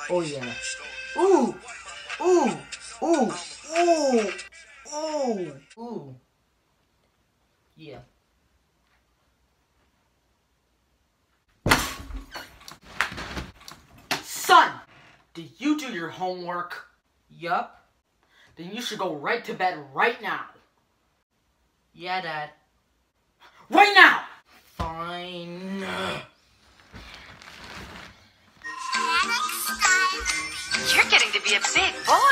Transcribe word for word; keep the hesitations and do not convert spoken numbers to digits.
Oh yeah. Ooh! Ooh! Ooh! Ooh! Ooh! Ooh! Yeah. Son! Did you do your homework? Yup. Then you should go right to bed right now. Yeah, Dad. Right now! Fine. You're getting to be a big boy.